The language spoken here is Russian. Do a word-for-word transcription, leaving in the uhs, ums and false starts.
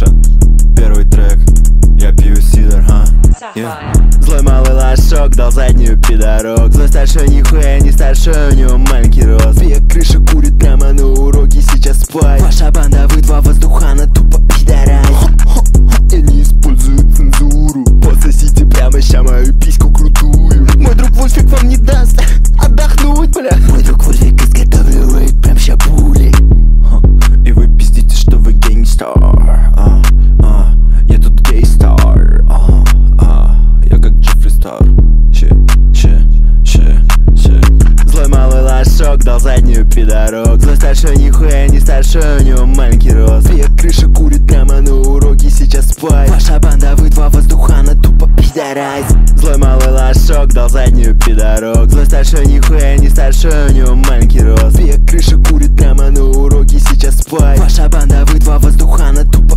Слыша первый трек, я пью сидор, ха yeah. Злой малый лошок дал заднюю пидорок. Злой старший нихуя не старше, у него маленький рост. Век крыша курит прямо на уроке, сейчас спать. Ваша банда выдва воздуха, она тупо пидорай. Я не использую цензуру, пососите прямо ща мою письку крутую. Мой друг Вульфик вам не даст отдохнуть, бля. Мой друг Вульфик изготавливает прям ща пули. И вы пиздите, что вы гейнгстар. а, а, Я тут гейстар. а, а, Я как Джеффри Стар. Че, че, че, че. Злой малый лошок дал заднюю пидорок. Злой старший нихуя не старше, у него маленький рост. Век крыша курит прямо на уроке, сейчас спать. Ваша банда выдва воздуха, она тупо пидорай. Злой малый лошок дал заднюю пидорок. Злой старший нихуя не старше, у него маленький рост. Век крыша курит прямо на уроке, сейчас спать. Ваша банда выдва воздуха, она тупо